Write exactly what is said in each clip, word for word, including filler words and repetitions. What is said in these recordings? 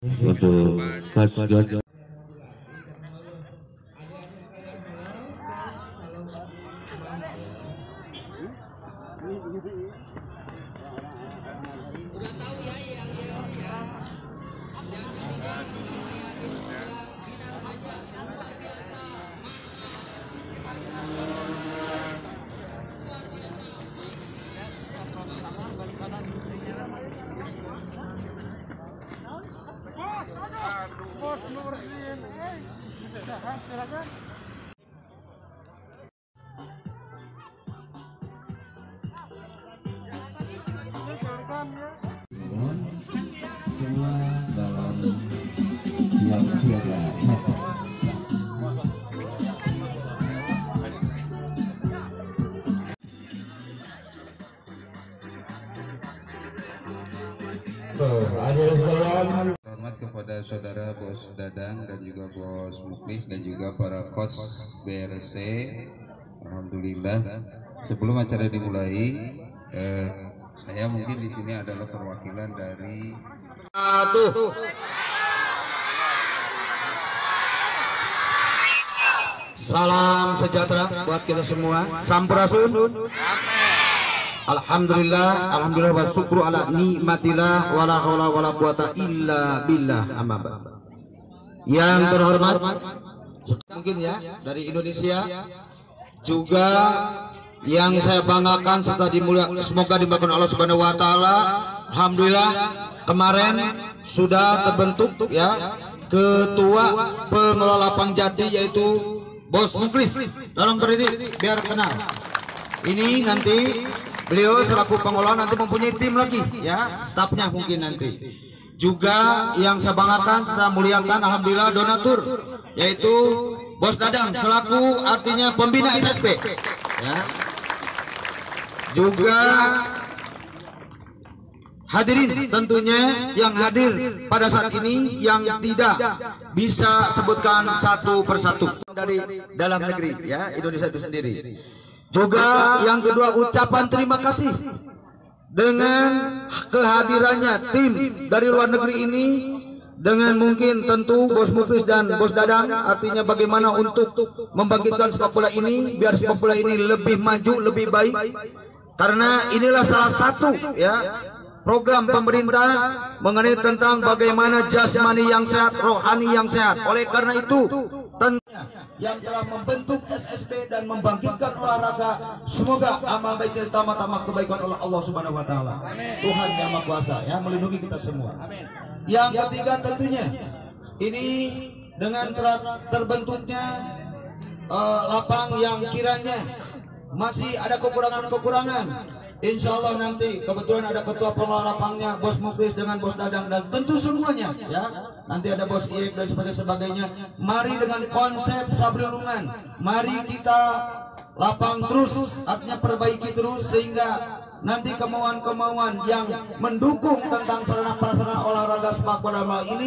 untuk Coach God. Bos nomor sembilan, silakan. Semua dalam yang siaga. Hormat kepada saudara Bos Dadang dan juga Bos Muklis dan juga para kos B R C. Alhamdulillah. Sebelum acara dimulai, eh, saya mungkin di sini adalah perwakilan dari Satu. Salam sejahtera buat kita semua. Sampurasun. Alhamdulillah, alhamdulillah wa syukru ala nikmatillah wala haula wala quwata illa billah. Amma ba'd. Yang terhormat mungkin ya dari Indonesia juga yang saya banggakan serta dimuliakan, semoga dimuliakan Allah Subhanahu wa taala. Alhamdulillah kemarin sudah terbentuk ya ketua pengelola Lapang Jati yaitu Bos Muklis. Tolong berdiri biar kenal. Ini nanti beliau selaku pengelola nanti mempunyai tim lagi ya, stafnya mungkin nanti. Juga yang saya banggakan, saya muliakan alhamdulillah donatur yaitu Bos Dadang selaku artinya pembina S S P ya. Juga hadirin tentunya yang hadir pada saat ini yang tidak bisa sebutkan satu persatu dari dalam negeri ya, Indonesia itu sendiri. Juga yang kedua ucapan terima kasih dengan kehadirannya tim dari luar negeri ini, dengan mungkin tentu Bos Muklis dan Bos Dadang artinya bagaimana untuk membangkitkan sepak bola ini biar sepak bola ini lebih maju, lebih baik, karena inilah salah satu ya program pemerintah mengenai tentang bagaimana jasmani yang sehat, rohani yang sehat. Oleh karena itu tentunya yang telah membentuk S S B dan membangkitkan olahraga, semoga amal baik dari tamat-tamat kebaikan oleh Allah Subhanahu wa taala. Tuhan Yang Maha Kuasa ya melindungi kita semua. Yang ketiga tentunya ini dengan telah terbentuknya uh, lapang yang kiranya masih ada kekurangan-kekurangan. Insya Allah nanti kebetulan ada ketua pengelola lapangnya Bos Muklis dengan Bos Dadang dan tentu semuanya ya. Nanti ada Bos Iek dan sebagainya. Mari dengan konsep sabrilungan, mari kita lapang terus, artinya perbaiki terus sehingga nanti kemauan-kemauan yang mendukung tentang sarana prasarana olahraga sepak bola ini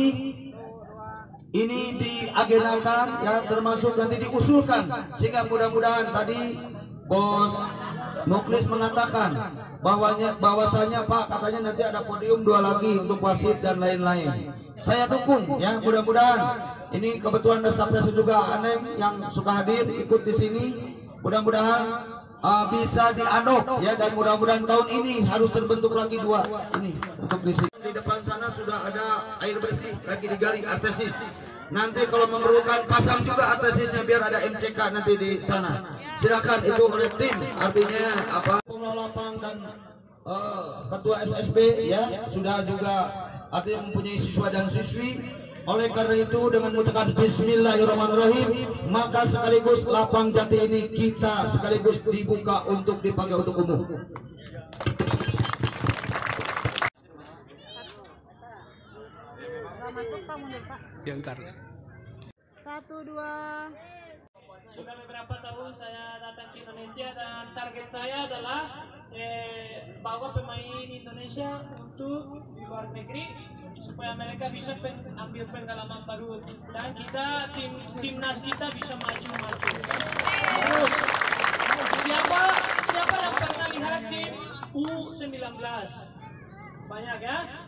ini diagendakan ya, termasuk nanti diusulkan sehingga mudah-mudahan tadi Bos Muklis mengatakan bahwanya bahwasanya Pak katanya nanti ada podium dua lagi untuk wasit dan lain-lain. Saya dukung ya, mudah-mudahan ini kebetulan ada staff saya juga aneh yang suka hadir ikut di sini. Mudah-mudahan uh, bisa diadop ya, dan mudah-mudahan tahun ini harus terbentuk lagi dua ini untuk di sini. Di depan sana sudah ada air bersih lagi digali artesis. Nanti kalau memerlukan pasang juga artesisnya biar ada M C K nanti di sana. Silakan itu oleh tim, artinya apa pengelola lapang dan uh, ketua S S B ya sudah juga artinya mempunyai siswa dan siswi. Oleh karena itu dengan mengucapkan Bismillahirrahmanirrahim, maka sekaligus Lapang Jati ini kita sekaligus dibuka untuk dipakai untuk umum. Masuk Pak, mundur Pak. Ya, ntar. Satu dua. Sudah beberapa tahun saya datang ke Indonesia dan target saya adalah eh, bawa pemain Indonesia untuk di luar negeri supaya mereka bisa pen, ambil pengalaman baru dan kita tim timnas kita bisa maju-maju. Terus siapa siapa yang pernah lihat tim U sembilan belas? Banyak ya?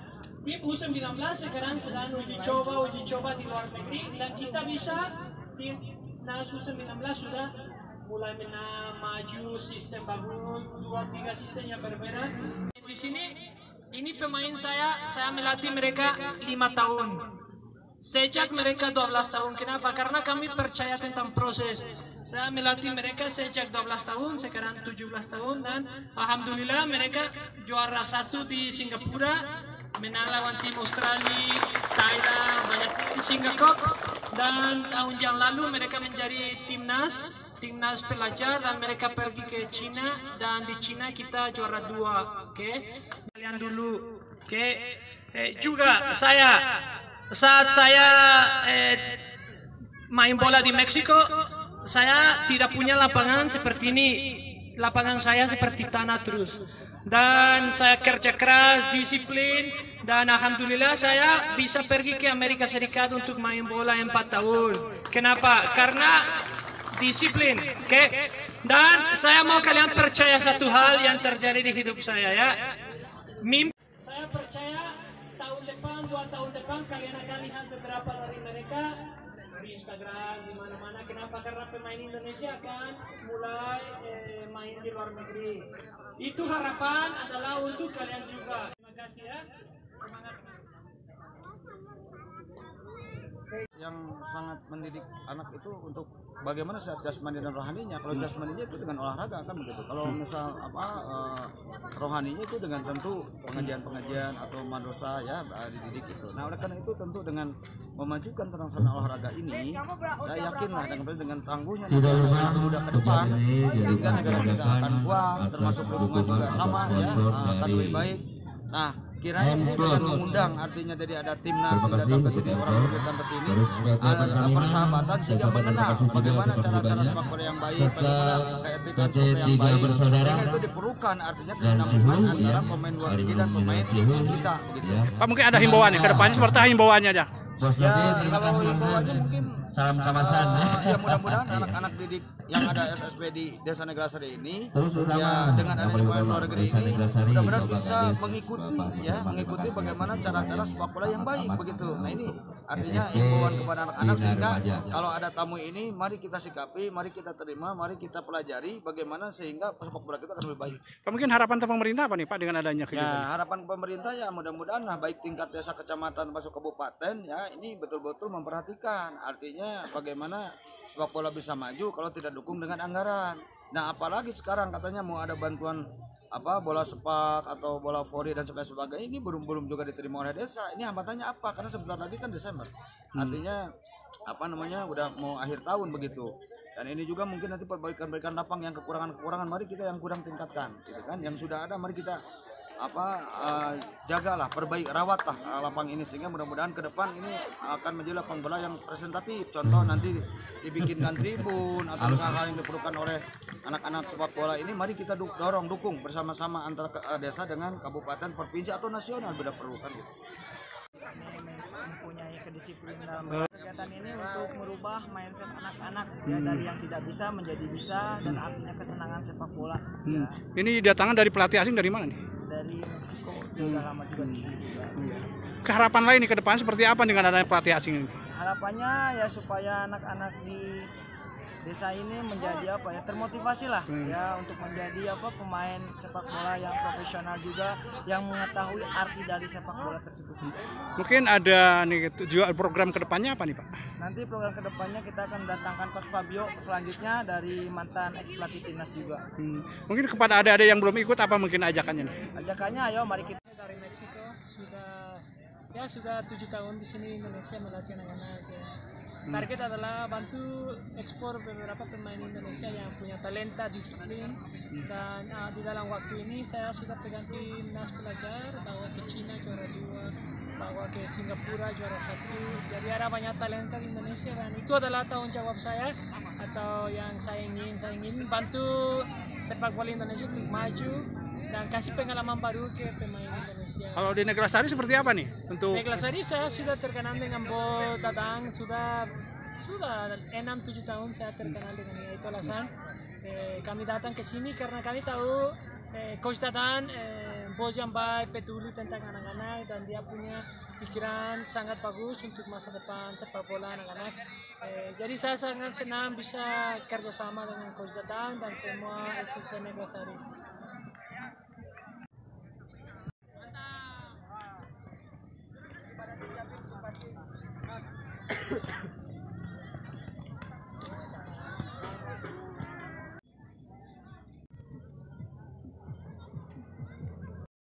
tim U sembilan belas sekarang sedang uji coba uji coba di luar negeri dan kita bisa tim timnas U sembilan belas sudah mulai menang, maju sistem baru, dua tiga sistem yang berbeda. Di sini ini pemain saya, saya melatih mereka lima tahun. Sejak mereka dua belas tahun. Kenapa? Karena kami percaya tentang proses. Saya melatih mereka sejak dua belas tahun, sekarang tujuh belas tahun, dan alhamdulillah mereka juara satu di Singapura, menang lawan tim Australia, Thailand, banyak di Singapura. Dan tahun yang lalu mereka menjadi timnas, timnas pelajar, dan mereka pergi ke Cina, dan di Cina kita juara dua. Oke, okay? Kalian dulu. Oke, okay? eh, juga saya saat saya eh, main bola di Meksiko, saya tidak punya lapangan seperti ini. Lapangan saya seperti tanah terus. Dan saya kerja keras, disiplin, dan alhamdulillah saya bisa pergi ke Amerika Serikat untuk main bola empat tahun. Kenapa? Karena disiplin. Oke? Okay? Dan saya mau kalian percaya satu hal yang terjadi di hidup saya ya. Mimpi saya percaya tahun depan, dua tahun depan kalian akan lihat beberapa dari mereka di Instagram, di mana-mana. Kenapa? Karena pemain Indonesia akan mulai eh, main di luar negeri. Itu harapan adalah untuk kalian juga. Terima kasih ya. Semangat. Yang sangat mendidik anak itu untuk bagaimana sehat jasmani dan rohaninya. Kalau jasmaninya itu dengan olahraga kan begitu. Kalau misal apa uh, rohaninya itu dengan tentu pengajian-pengajian atau madrasah ya dididik itu. Nah oleh karena itu tentu dengan memajukan terlaksana olahraga ini, saya yakinlah dengan dengan tangguhnya negara muda ke depan, sehingga negara tidak akan kuat, termasuk hubungan juga sama ya akan lebih baik. Nah kiranya ini dengan mengundang, artinya jadi ada timnas datang ke sini, orang datang ke sini, ada persahabatan sehingga mengenal bagaimana cara-cara sepak bola yang baik, bagaimana keetikan yang baik, sehingga itu diperlukan artinya kesinambungan antara pemain luar negeri dan pemain kita. Gitu. Pak mungkin ada himbauan nih ke depannya, seperti himbauannya aja. Ya kalau himbauannya mungkin salam kamasan. Ya mudah-mudahan anak-anak didik yang ada S S B di Desa Neglasari ini, terus ya dengan adanya pemain luar negeri ini, mudah-mudahan bisa mengikuti ya mengikuti bagaimana cara-cara sepak bola yang baik begitu. Nah ini artinya himbauan kepada anak-anak sehingga kalau ada tamu ini, mari kita sikapi, mari kita terima, mari kita pelajari bagaimana sehingga sepak bola kita akan lebih baik. Pak mungkin harapan pemerintah apa nih Pak dengan adanya kegiatan? Ya harapan pemerintah ya mudah-mudahan lah baik tingkat desa, kecamatan, masuk kabupaten ya ini betul-betul memperhatikan artinya bagaimana sepak bola bisa maju kalau tidak dukung dengan anggaran. Nah apalagi sekarang katanya mau ada bantuan apa bola sepak atau bola voli dan sebagainya, ini belum belum juga diterima oleh desa. Ini hambatannya apa? Karena sebentar lagi kan Desember, artinya apa namanya udah mau akhir tahun begitu. Dan ini juga mungkin nanti perbaikan-perbaikan lapang yang kekurangan-kekurangan mari kita yang kurang tingkatkan, gitu kan? Yang sudah ada mari kita apa uh, jagalah, perbaiki, rawatlah uh, lapang ini sehingga mudah-mudahan ke depan ini akan menjadi lapang bola yang presentatif. Contoh nanti dibikinkan tribun atau hal-hal yang diperlukan oleh anak-anak sepak bola ini, mari kita dorong dukung bersama-sama antara ke, uh, desa dengan kabupaten, provinsi atau nasional bila perlukan. Gitu. Mempunyai kedisiplinan kegiatan ini untuk merubah mindset anak-anak ya, dari yang tidak bisa menjadi bisa dan artinya kesenangan sepak bola. Hmm. Ya. Ini datangan dari pelatih asing dari mana nih? Dari Meksiko, dia udah lama juga di sini juga. Keharapan lain nih ke depan seperti apa dengan adanya pelatih asing ini? Harapannya ya supaya anak-anak di desa ini menjadi apa ya termotivasi lah hmm. ya untuk menjadi apa pemain sepak bola yang profesional juga yang mengetahui arti dari sepak bola tersebut. Mungkin ada nih juga program kedepannya apa nih Pak? Nanti program kedepannya kita akan mendatangkan Coach Fabio selanjutnya dari mantan ex pelatih timnas juga. Hmm. Mungkin kepada adik-adik yang belum ikut apa mungkin ajakannya nih? Ajakannya ayo mari kita Dari Meksiko sudah ya sudah tujuh tahun di sini Indonesia melatih anak-anak ya. Target adalah bantu ekspor beberapa pemain Indonesia yang punya talenta, disiplin, dan uh, di dalam waktu ini saya sudah pegang timnas pelajar, bawa ke Cina juara dua, bawa ke Singapura juara satu. Jadi ada banyak talenta di Indonesia dan itu adalah tanggung jawab saya atau yang saya ingin saya ingin bantu sepak bola Indonesia untuk maju dan kasih pengalaman baru ke pemain Indonesia. Kalau di Neglasari seperti apa nih? Untuk Neglasari saya sudah terkenal dengan Bo Dadang, sudah sudah enam tujuh tahun saya terkenal dengan dia. Itu alasan eh, kami datang ke sini karena kami tahu eh, Coach Dadang eh, bos yang baik, peduli tentang anak-anak, dan dia punya pikiran sangat bagus untuk masa depan sepak bola anak-anak. Eh, jadi saya sangat senang bisa kerjasama dengan Coach Dadang dan semua S S P Neglasari.